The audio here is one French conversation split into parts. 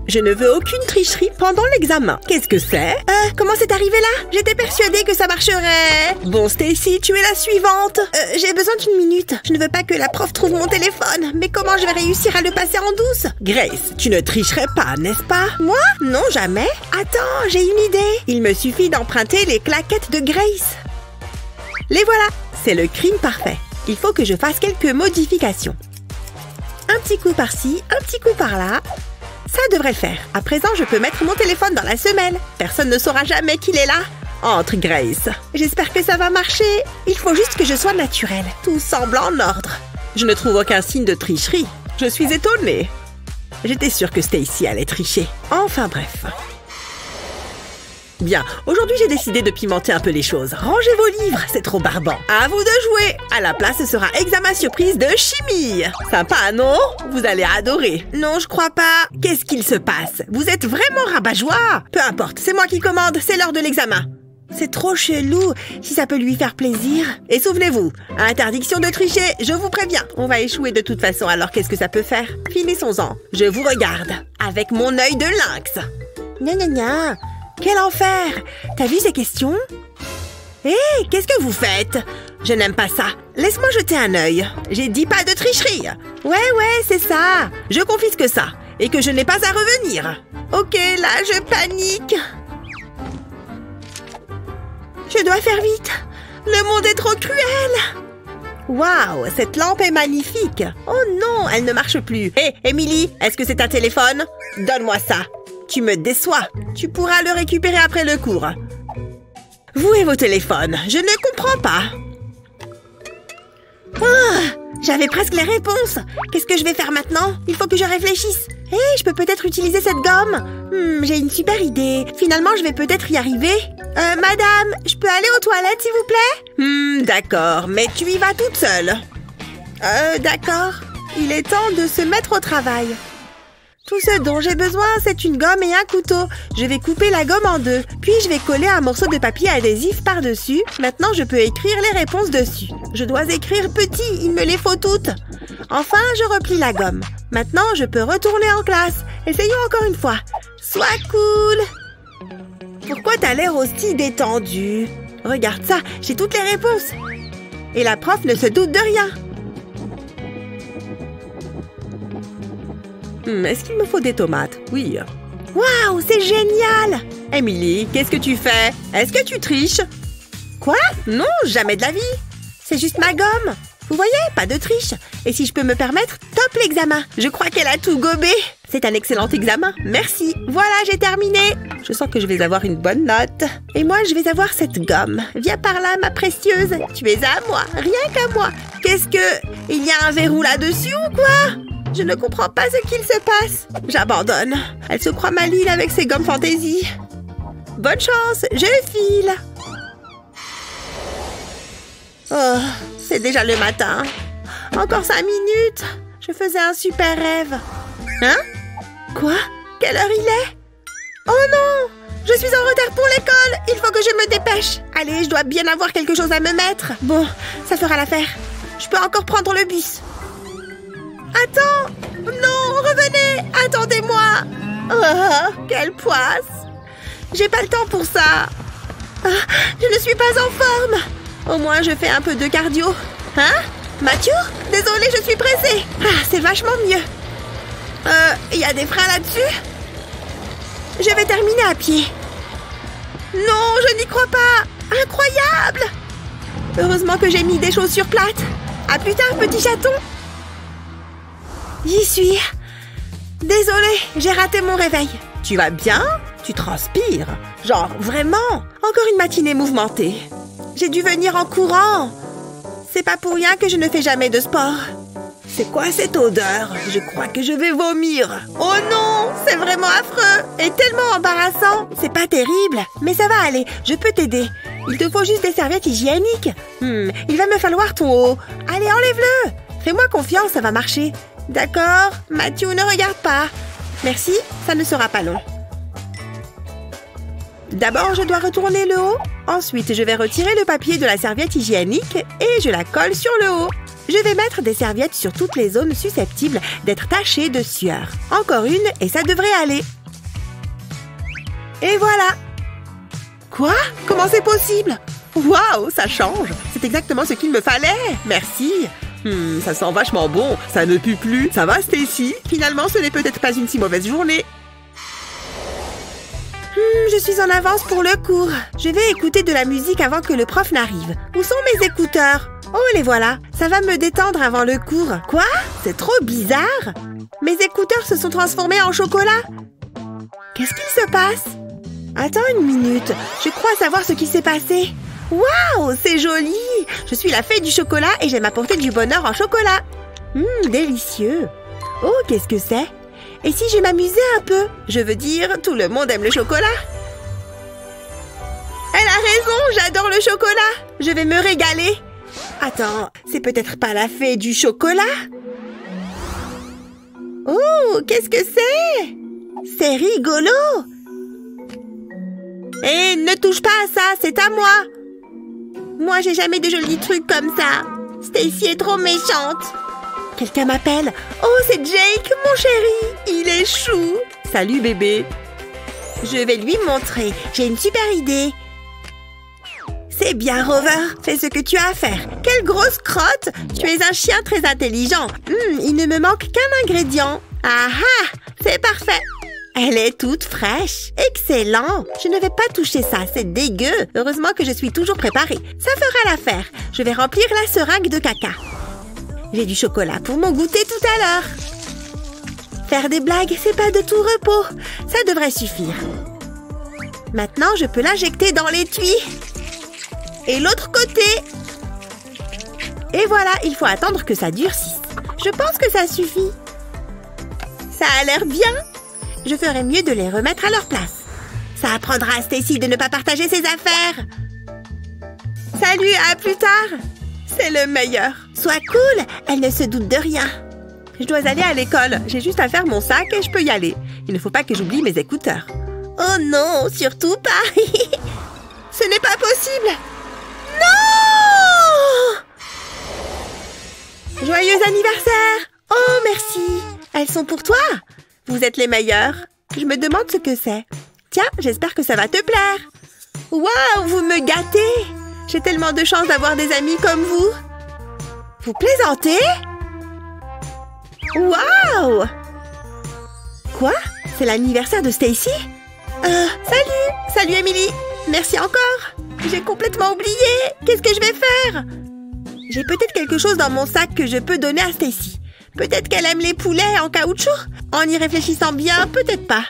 Je ne veux aucune tricherie pendant l'examen. Qu'est-ce que c'est? Comment c'est arrivé là? J'étais persuadée que ça marcherait. Bon, Stacy, tu es la suivante. J'ai besoin d'une minute. Je ne veux pas que la prof trouve mon téléphone. Mais comment je vais réussir à le passer en douce? Grace, tu ne tricherais pas, n'est-ce pas? Moi? Non, jamais. Attends, j'ai une idée. Il me suffit d'emprunter les claquettes de Grace. Les voilà. C'est le crime parfait. Il faut que je fasse quelques modifications. Un petit coup par-ci, un petit coup par-là. Ça devrait le faire. À présent, je peux mettre mon téléphone dans la semelle. Personne ne saura jamais qu'il est là. Entre, Grace. J'espère que ça va marcher. Il faut juste que je sois naturelle. Tout semble en ordre. Je ne trouve aucun signe de tricherie. Je suis étonnée. J'étais sûre que Stacy allait tricher. Enfin bref. Bien, aujourd'hui j'ai décidé de pimenter un peu les choses. Rangez vos livres, c'est trop barbant. À vous de jouer. À la place, ce sera examen surprise de chimie. Sympa, non? Vous allez adorer. Non, je crois pas. Qu'est-ce qu'il se passe? Vous êtes vraiment rabat-joie. Peu importe, c'est moi qui commande, c'est l'heure de l'examen. C'est trop chelou, si ça peut lui faire plaisir. Et souvenez-vous, interdiction de tricher, je vous préviens. On va échouer de toute façon, alors qu'est-ce que ça peut faire? Finissons-en. Je vous regarde, avec mon œil de lynx. Gna gna gna. Quel enfer! T'as vu ces questions? Hé, qu'est-ce que vous faites? Je n'aime pas ça. Laisse-moi jeter un œil. J'ai dit pas de tricherie. Ouais, c'est ça. Je confisque ça. Et que je n'ai pas à revenir. Ok, là, je panique. Je dois faire vite. Le monde est trop cruel. Waouh, cette lampe est magnifique. Oh non, elle ne marche plus. Hé, Emily, est-ce que c'est un téléphone? Donne-moi ça. Tu me déçois. Tu pourras le récupérer après le cours. Vous et vos téléphones, je ne comprends pas. J'avais presque les réponses. Qu'est-ce que je vais faire maintenant? Il faut que je réfléchisse. Hé, je peux peut-être utiliser cette gomme. J'ai une super idée. Finalement, je vais peut-être y arriver. Madame, je peux aller aux toilettes, s'il vous plaît? D'accord, mais tu y vas toute seule. D'accord. Il est temps de se mettre au travail. Tout ce dont j'ai besoin, c'est une gomme et un couteau. Je vais couper la gomme en deux. Puis, je vais coller un morceau de papier adhésif par-dessus. Maintenant, je peux écrire les réponses dessus. Je dois écrire petit, il me les faut toutes. Enfin, je replie la gomme. Maintenant, je peux retourner en classe. Essayons encore une fois. Sois cool. Pourquoi t'as l'air aussi détendu? Regarde ça, j'ai toutes les réponses. Et la prof ne se doute de rien. Est-ce qu'il me faut des tomates? Oui. Waouh, c'est génial! Emily, qu'est-ce que tu fais? Est-ce que tu triches? Quoi? Non, jamais de la vie. C'est juste ma gomme. Vous voyez, pas de triche. Et si je peux me permettre, top l'examen. Je crois qu'elle a tout gobé. C'est un excellent examen. Merci. Voilà, j'ai terminé. Je sens que je vais avoir une bonne note. Et moi, je vais avoir cette gomme. Viens par là, ma précieuse. Tu es à moi, rien qu'à moi. Qu'est-ce que... Il y a un verrou là-dessus ou quoi? Je ne comprends pas ce qu'il se passe. J'abandonne. Elle se croit maligne avec ses gommes fantaisie. Bonne chance, je file. Oh, c'est déjà le matin. Encore 5 minutes. Je faisais un super rêve. Hein? Quoi? Quelle heure il est? Oh non! Je suis en retard pour l'école. Il faut que je me dépêche. Allez, je dois bien avoir quelque chose à me mettre. Bon, ça fera l'affaire. Je peux encore prendre le bus. Attends! Non, revenez! Attendez-moi! Oh, quelle poisse! J'ai pas le temps pour ça! Je ne suis pas en forme! Au moins, je fais un peu de cardio. Hein? Mathieu? Désolée, je suis pressée! C'est vachement mieux! Il y a des freins là-dessus? Je vais terminer à pied. Non, je n'y crois pas! Incroyable! Heureusement que j'ai mis des chaussures plates. À plus tard, petit chaton! J'y suis. Désolée, j'ai raté mon réveil. Tu vas bien? Tu transpires. Genre, vraiment? Encore une matinée mouvementée. J'ai dû venir en courant. C'est pas pour rien que je ne fais jamais de sport. C'est quoi cette odeur? Je crois que je vais vomir. Oh non, c'est vraiment affreux et tellement embarrassant. C'est pas terrible, mais ça va aller. Je peux t'aider. Il te faut juste des serviettes hygiéniques. Il va me falloir ton haut. Allez, enlève-le. Fais-moi confiance, ça va marcher. D'accord, Mathieu, ne regarde pas. Merci, ça ne sera pas long. D'abord, je dois retourner le haut. Ensuite, je vais retirer le papier de la serviette hygiénique et je la colle sur le haut. Je vais mettre des serviettes sur toutes les zones susceptibles d'être tachée de sueur. Encore une et ça devrait aller. Et voilà. Quoi? Comment c'est possible? Waouh, ça change. C'est exactement ce qu'il me fallait. Merci. Ça sent vachement bon. Ça ne pue plus. Ça va, Stacy? Finalement, ce n'est peut-être pas une si mauvaise journée. Je suis en avance pour le cours. Je vais écouter de la musique avant que le prof n'arrive. Où sont mes écouteurs? Oh, les voilà. Ça va me détendre avant le cours. Quoi? C'est trop bizarre. Mes écouteurs se sont transformés en chocolat. Qu'est-ce qu'il se passe? Attends une minute. Je crois savoir ce qui s'est passé. Waouh, c'est joli. Je suis la fée du chocolat et j'aime apporter du bonheur en chocolat. Délicieux. Oh, qu'est-ce que c'est? Et si je m'amusais un peu? Je veux dire, tout le monde aime le chocolat. Elle a raison, j'adore le chocolat. Je vais me régaler. Attends, c'est peut-être pas la fée du chocolat? Oh, qu'est-ce que c'est? C'est rigolo. Hé, ne touche pas à ça, c'est à moi. Moi, j'ai jamais de jolis trucs comme ça. Stacy est trop méchante. Quelqu'un m'appelle. Oh, c'est Jake, mon chéri. Il est chou. Salut, bébé. Je vais lui montrer. J'ai une super idée. C'est bien, Rover. Fais ce que tu as à faire. Quelle grosse crotte. Tu es un chien très intelligent. Il ne me manque qu'un ingrédient. Ah ah, c'est parfait. Elle est toute fraîche. Excellent. Je ne vais pas toucher ça, c'est dégueu. Heureusement que je suis toujours préparée. Ça fera l'affaire. Je vais remplir la seringue de caca. J'ai du chocolat pour mon goûter tout à l'heure. Faire des blagues, c'est pas de tout repos. Ça devrait suffire. Maintenant, je peux l'injecter dans l'étui. Et l'autre côté. Et voilà, il faut attendre que ça durcisse. Je pense que ça suffit. Ça a l'air bien. Je ferais mieux de les remettre à leur place. Ça apprendra à Stacy de ne pas partager ses affaires. Salut, à plus tard. C'est le meilleur. Sois cool, elle ne se doute de rien. Je dois aller à l'école. J'ai juste à faire mon sac et je peux y aller. Il ne faut pas que j'oublie mes écouteurs. Oh non, surtout pas. Ce n'est pas possible. Non! Joyeux anniversaire. Oh, merci. Elles sont pour toi. Vous êtes les meilleurs. Je me demande ce que c'est. Tiens, j'espère que ça va te plaire. Waouh, vous me gâtez. J'ai tellement de chance d'avoir des amis comme vous. Vous plaisantez? Waouh! Quoi? C'est l'anniversaire de Stacy? Salut! Salut, Emily! Merci encore! J'ai complètement oublié! Qu'est-ce que je vais faire? J'ai peut-être quelque chose dans mon sac que je peux donner à Stacy. Peut-être qu'elle aime les poulets en caoutchouc? En y réfléchissant bien, peut-être pas.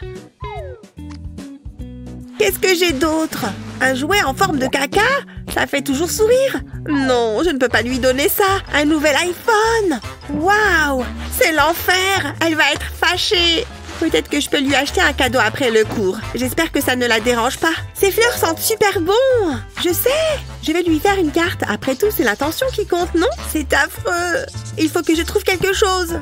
Qu'est-ce que j'ai d'autre? Un jouet en forme de caca? Ça fait toujours sourire. Non, je ne peux pas lui donner ça. Un nouvel iPhone. Waouh, c'est l'enfer. Elle va être fâchée. Peut-être que je peux lui acheter un cadeau après le cours. J'espère que ça ne la dérange pas. Ces fleurs sentent super bon. Je sais. Je vais lui faire une carte. Après tout, c'est l'intention qui compte, non? C'est affreux. Il faut que je trouve quelque chose.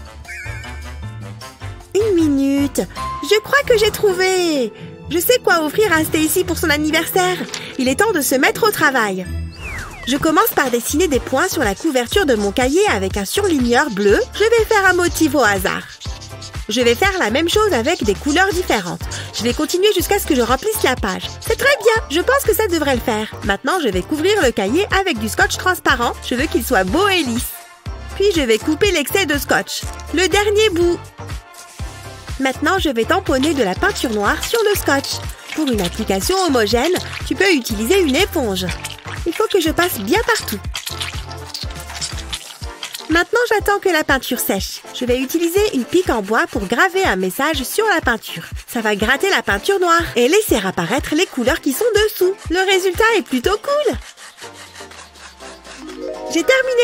Une minute. Je crois que j'ai trouvé. Je sais quoi offrir à Stacy pour son anniversaire. Il est temps de se mettre au travail. Je commence par dessiner des points sur la couverture de mon cahier avec un surligneur bleu. Je vais faire un motif au hasard. Je vais faire la même chose avec des couleurs différentes. Je vais continuer jusqu'à ce que je remplisse la page. C'est très bien, je pense que ça devrait le faire. Maintenant, je vais couvrir le cahier avec du scotch transparent. Je veux qu'il soit beau et lisse. Puis, je vais couper l'excès de scotch. Le dernier bout. Maintenant, je vais tamponner de la peinture noire sur le scotch. Pour une application homogène, tu peux utiliser une éponge. Il faut que je passe bien partout. Maintenant, j'attends que la peinture sèche. Je vais utiliser une pique en bois pour graver un message sur la peinture. Ça va gratter la peinture noire et laisser apparaître les couleurs qui sont dessous. Le résultat est plutôt cool. J'ai terminé.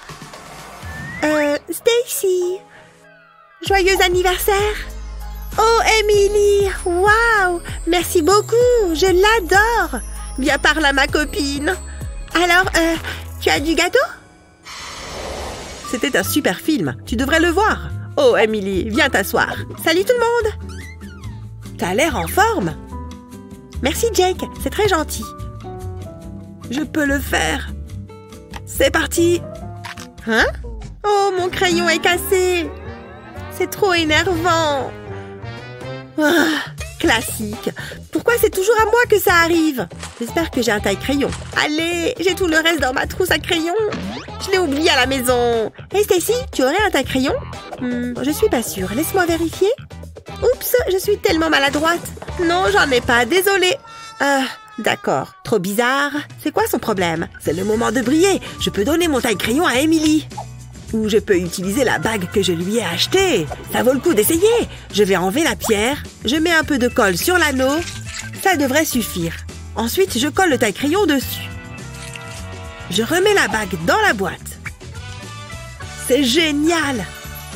Stacy. Joyeux anniversaire. Oh, Emily. Waouh. Merci beaucoup. Je l'adore. Viens par là, ma copine. Alors, tu as du gâteau? C'était un super film. Tu devrais le voir. Oh, Emily, viens t'asseoir. Salut tout le monde. T'as l'air en forme. Merci, Jake. C'est très gentil. Je peux le faire. C'est parti. Hein? Oh, mon crayon est cassé. C'est trop énervant. Ah, classique. Pourquoi c'est toujours à moi que ça arrive? J'espère que j'ai un taille-crayon. Allez, j'ai tout le reste dans ma trousse à crayon. Je l'ai oublié à la maison. Hey Stacy, tu aurais un taille-crayon? Je suis pas sûre. Laisse-moi vérifier. Oups, je suis tellement maladroite. Non, j'en ai pas. Désolée. D'accord. Trop bizarre. C'est quoi son problème? C'est le moment de briller. Je peux donner mon taille-crayon à Emily. Ou je peux utiliser la bague que je lui ai achetée. Ça vaut le coup d'essayer. Je vais enlever la pierre. Je mets un peu de colle sur l'anneau. Ça devrait suffire. Ensuite, je colle le taille-crayon dessus. Je remets la bague dans la boîte. C'est génial!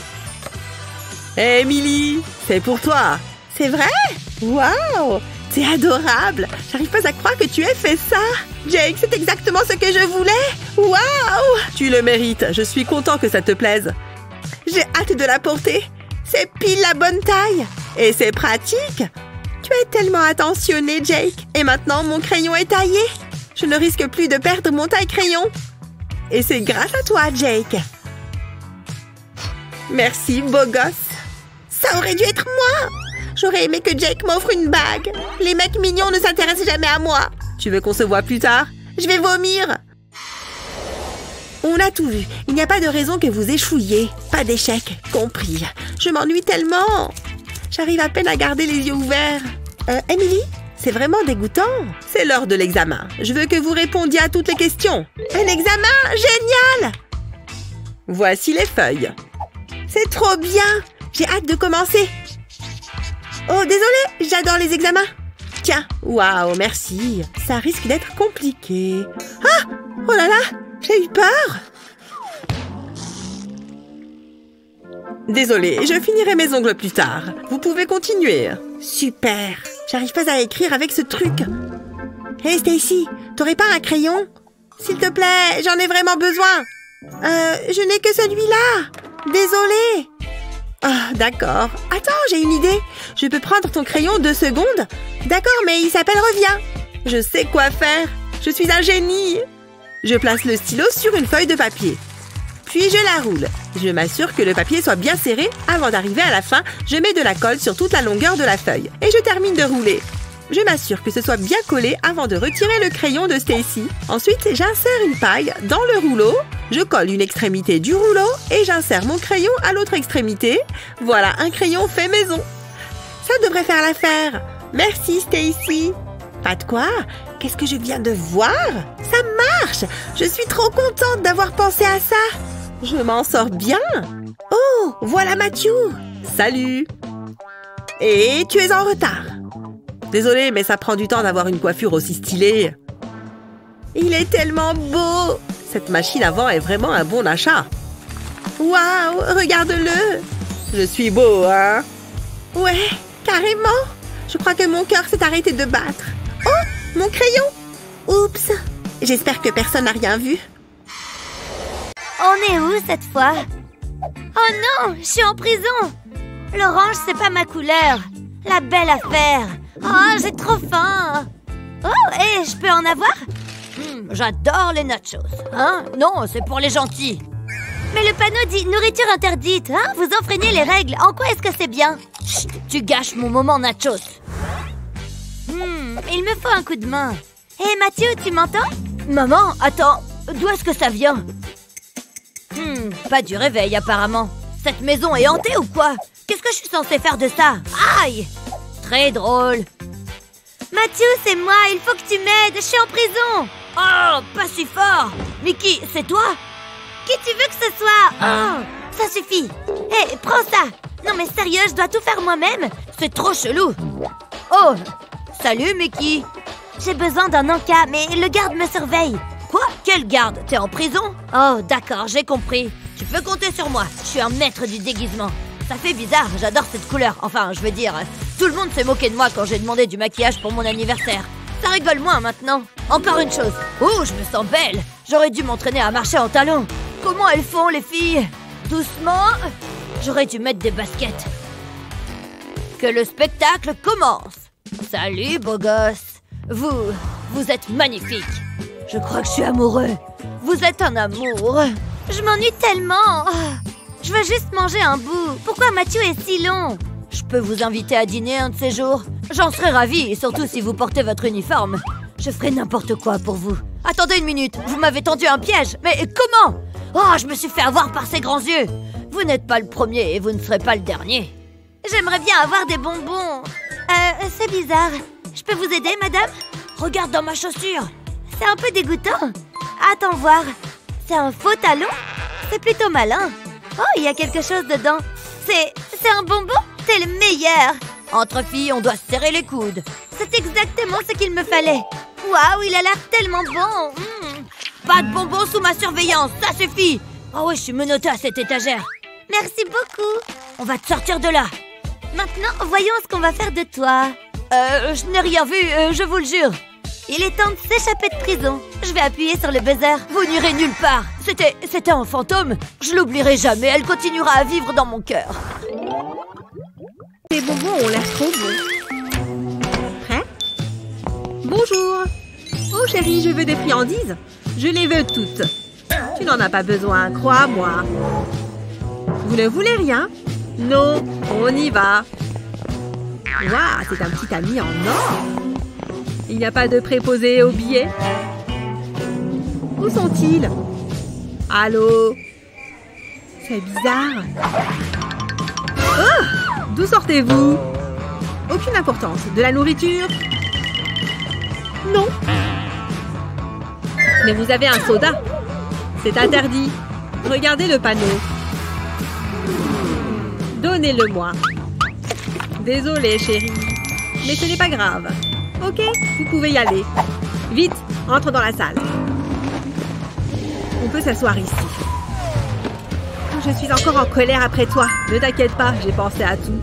Hey, Emily, c'est pour toi. C'est vrai? Waouh! C'est adorable! J'arrive pas à croire que tu aies fait ça! Jake, c'est exactement ce que je voulais! Waouh! Tu le mérites. Je suis content que ça te plaise. J'ai hâte de la porter. C'est pile la bonne taille. Et c'est pratique. Tu es tellement attentionné, Jake. Et maintenant, mon crayon est taillé. Je ne risque plus de perdre mon taille-crayon. Et c'est grâce à toi, Jake. Merci, beau gosse. Ça aurait dû être moi. J'aurais aimé que Jake m'offre une bague. Les mecs mignons ne s'intéressent jamais à moi. Tu veux qu'on se voit plus tard? Je vais vomir. On a tout vu. Il n'y a pas de raison que vous échouiez. Pas d'échec. Compris. Je m'ennuie tellement. J'arrive à peine à garder les yeux ouverts. Emily? C'est vraiment dégoûtant. C'est l'heure de l'examen. Je veux que vous répondiez à toutes les questions. Un examen? Génial! Voici les feuilles. C'est trop bien. J'ai hâte de commencer. Oh, désolé, j'adore les examens. Tiens, waouh, merci. Ça risque d'être compliqué. Ah! Oh là là, j'ai eu peur. Désolée, je finirai mes ongles plus tard. Vous pouvez continuer. Super. J'arrive pas à écrire avec ce truc. Hey Stacy, t'aurais pas un crayon? S'il te plaît, j'en ai vraiment besoin. Je n'ai que celui-là. Désolée. Ah, d'accord. Attends, j'ai une idée. Je peux prendre ton crayon 2 secondes? D'accord, mais il s'appelle Reviens. Je sais quoi faire. Je suis un génie. Je place le stylo sur une feuille de papier. Puis je la roule. Je m'assure que le papier soit bien serré. Avant d'arriver à la fin, je mets de la colle sur toute la longueur de la feuille. Et je termine de rouler. Je m'assure que ce soit bien collé avant de retirer le crayon de Stacy. Ensuite, j'insère une paille dans le rouleau. Je colle une extrémité du rouleau et j'insère mon crayon à l'autre extrémité. Voilà, un crayon fait maison. Ça devrait faire l'affaire. Merci, Stacy. Pas de quoi? Qu'est-ce que je viens de voir? Ça marche! Je suis trop contente d'avoir pensé à ça. Je m'en sors bien. Oh, voilà Matthew. Salut. Et tu es en retard. Désolée, mais ça prend du temps d'avoir une coiffure aussi stylée. Il est tellement beau. Cette machine à vent est vraiment un bon achat. Waouh, regarde-le. Je suis beau, hein? Ouais, carrément. Je crois que mon cœur s'est arrêté de battre. Oh, mon crayon. Oups. J'espère que personne n'a rien vu. On est où cette fois? Oh non, je suis en prison. L'orange, c'est pas ma couleur. La belle affaire. Oh, j'ai trop faim. Oh, et je peux en avoir? J'adore les nachos. Hein? Non, c'est pour les gentils. Mais le panneau dit nourriture interdite. Hein? Vous enfreignez les règles. En quoi est-ce que c'est bien? Chut, tu gâches mon moment nachos. Il me faut un coup de main. Hé, Mathieu, tu m'entends? Maman, attends. D'où est-ce que ça vient? Pas du réveil, apparemment. Cette maison est hantée ou quoi? Qu'est-ce que je suis censée faire de ça? Aïe! Très drôle. Mathieu, c'est moi. Il faut que tu m'aides. Je suis en prison. Oh, pas si fort. Mickey, c'est toi? Qui tu veux que ce soit? Oh, ça suffit. Hé, prends ça. Non mais sérieux, je dois tout faire moi-même. C'est trop chelou. Oh, salut Mickey. J'ai besoin d'un encas, mais le garde me surveille. Quoi? Quel garde? T'es en prison? Oh, d'accord, j'ai compris. Tu peux compter sur moi. Je suis un maître du déguisement. Ça fait bizarre, j'adore cette couleur. Enfin, je veux dire, tout le monde s'est moqué de moi quand j'ai demandé du maquillage pour mon anniversaire. Ça rigole moins maintenant. Encore une chose. Oh, je me sens belle. J'aurais dû m'entraîner à marcher en talons. Comment elles font, les filles? Doucement. J'aurais dû mettre des baskets. Que le spectacle commence. Salut, beau gosse. Vous êtes magnifique. Je crois que je suis amoureux. Vous êtes un amour. Je m'ennuie tellement. Je veux juste manger un bout. Pourquoi Mathieu est si long? Je peux vous inviter à dîner un de ces jours. J'en serais ravie, surtout si vous portez votre uniforme. Je ferai n'importe quoi pour vous. Attendez une minute, vous m'avez tendu un piège. Mais comment? Oh, je me suis fait avoir par ces grands yeux. Vous n'êtes pas le premier et vous ne serez pas le dernier. J'aimerais bien avoir des bonbons. C'est bizarre. Je peux vous aider, madame? Regarde dans ma chaussure. C'est un peu dégoûtant. Attends voir. C'est un faux talon? C'est plutôt malin. Oh, il y a quelque chose dedans. C'est un bonbon? T'es le meilleur. Entre filles, on doit se serrer les coudes. C'est exactement ce qu'il me fallait. Waouh, il a l'air tellement bon. Pas de bonbons sous ma surveillance, ça suffit. Oh ouais, je suis menottée à cette étagère. Merci beaucoup. On va te sortir de là. Maintenant, voyons ce qu'on va faire de toi. Je n'ai rien vu, je vous le jure. Il est temps de s'échapper de prison. Je vais appuyer sur le buzzer. Vous n'irez nulle part. C'était un fantôme. Je l'oublierai jamais, elle continuera à vivre dans mon cœur. Les bonbons ont l'air trop bons. Prêt? Bonjour. Oh chérie, je veux des friandises. Je les veux toutes. Tu n'en as pas besoin, crois-moi. Vous ne voulez rien? Non, on y va. Waouh, c'est un petit ami en or. Il n'y a pas de préposé au billet? Où sont-ils? Allô? C'est bizarre. Oh! D'où sortez-vous? Aucune importance. De la nourriture? Non. Mais vous avez un soda. C'est interdit. Regardez le panneau. Donnez-le-moi. Désolée, chérie. Mais ce n'est pas grave. Ok, vous pouvez y aller. Vite, entre dans la salle. On peut s'asseoir ici. Je suis encore en colère après toi. Ne t'inquiète pas, j'ai pensé à tout.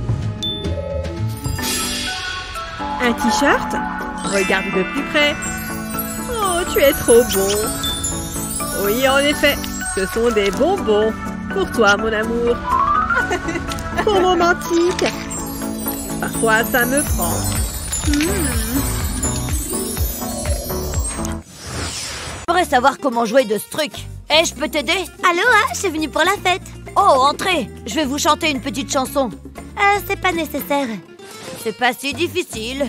Un t-shirt? Regarde de plus près. Oh, tu es trop beau. Oui, en effet, ce sont des bonbons. Pour toi, mon amour. Trop romantique. Parfois, ça me prend. J'aimerais savoir comment jouer de ce truc. Je peux t'aider? Aloha, je suis venue pour la fête. Oh, entrez. Je vais vous chanter une petite chanson. C'est pas nécessaire. C'est pas si difficile.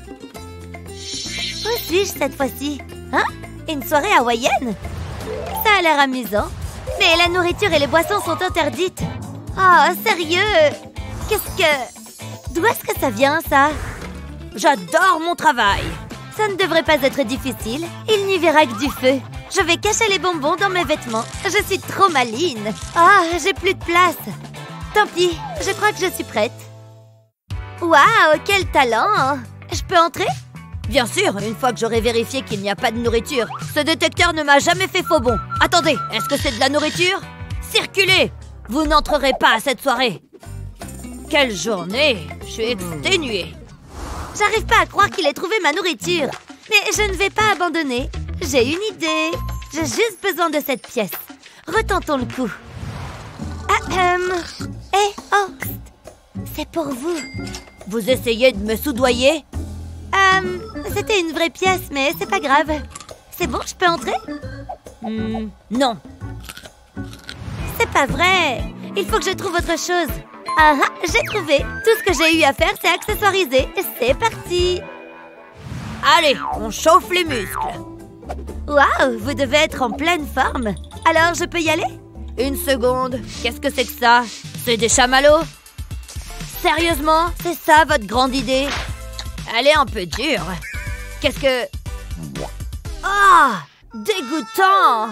Où suis-je cette fois-ci? Hein? Une soirée hawaïenne? Ça a l'air amusant. Mais la nourriture et les boissons sont interdites. Oh, sérieux? Qu'est-ce que... D'où est-ce que ça vient, ça? J'adore mon travail. Ça ne devrait pas être difficile. Il n'y verra que du feu. Je vais cacher les bonbons dans mes vêtements. Je suis trop maline. Ah, j'ai plus de place. Tant pis, je crois que je suis prête. Waouh, quel talent! Je peux entrer? Bien sûr, une fois que j'aurai vérifié qu'il n'y a pas de nourriture. Ce détecteur ne m'a jamais fait faux bond. Attendez, est-ce que c'est de la nourriture? Circulez! Vous n'entrerez pas à cette soirée. Quelle journée! Je suis exténuée. J'arrive pas à croire qu'il ait trouvé ma nourriture. Mais je ne vais pas abandonner. J'ai une idée. J'ai juste besoin de cette pièce. Retentons le coup. C'est pour vous. Vous essayez de me soudoyer? C'était une vraie pièce, mais c'est pas grave. C'est bon, je peux entrer? Non. C'est pas vrai. Il faut que je trouve autre chose. Ah, j'ai trouvé. Tout ce que j'ai eu à faire, c'est accessoiriser. C'est parti. Allez, on chauffe les muscles. Waouh, vous devez être en pleine forme. Alors, je peux y aller? Une seconde. Qu'est-ce que c'est que ça? C'est des chamallows? Sérieusement? C'est ça votre grande idée? Elle est un peu dure. Qu'est-ce que... Ah! Dégoûtant!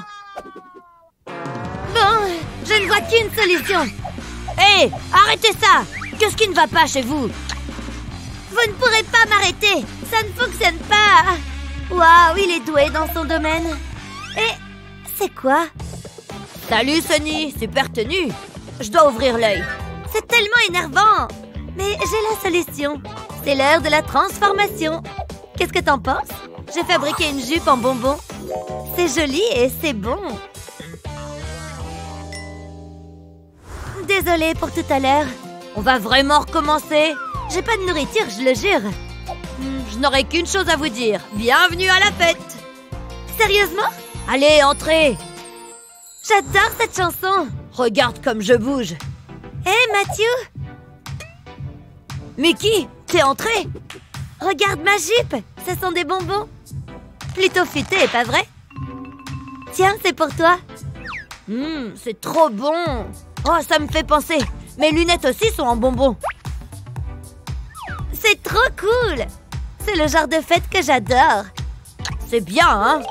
Bon, je ne vois qu'une solution. Hé! Arrêtez ça! Qu'est-ce qui ne va pas chez vous? Vous ne pourrez pas m'arrêter. Ça ne fonctionne pas. Waouh, il est doué dans son domaine. Et c'est quoi? Salut Sonny, super tenue. Je dois ouvrir l'œil. C'est tellement énervant. Mais j'ai la solution. C'est l'heure de la transformation. Qu'est-ce que t'en penses? J'ai fabriqué une jupe en bonbons. C'est joli et c'est bon. Désolée pour tout à l'heure. On va vraiment recommencer? J'ai pas de nourriture, je le jure. Je n'aurai qu'une chose à vous dire. Bienvenue à la fête. Sérieusement? Allez, entrez. J'adore cette chanson. Regarde comme je bouge. Hé, Matthew! Mickey, t'es entré? Regarde ma jupe! Ce sont des bonbons. Plutôt futés, pas vrai? Tiens, c'est pour toi. C'est trop bon. Oh, ça me fait penser. Mes lunettes aussi sont en bonbons. C'est trop cool! C'est le genre de fête que j'adore. C'est bien, hein?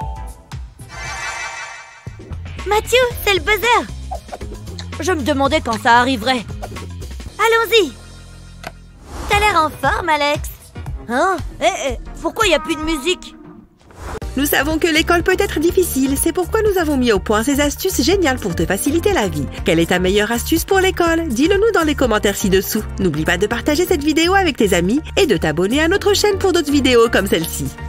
Matthew, c'est le buzzer! Je me demandais quand ça arriverait. Allons-y! T'as l'air en forme, Alex. Hein? Pourquoi il n'y a plus de musique? Nous savons que l'école peut être difficile, c'est pourquoi nous avons mis au point ces astuces géniales pour te faciliter la vie. Quelle est ta meilleure astuce pour l'école? Dis-le nous dans les commentaires ci-dessous. N'oublie pas de partager cette vidéo avec tes amis et de t'abonner à notre chaîne pour d'autres vidéos comme celle-ci.